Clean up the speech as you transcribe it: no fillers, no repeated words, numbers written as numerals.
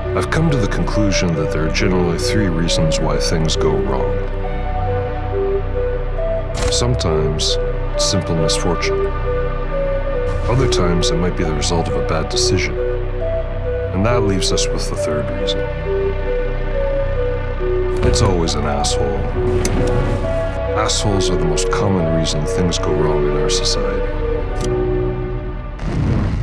I've come to the conclusion that there are generally three reasons why things go wrong. Sometimes it's simple misfortune. Other times it might be the result of a bad decision. And that leaves us with the third reason. It's always an asshole. Assholes are the most common reason things go wrong in our society.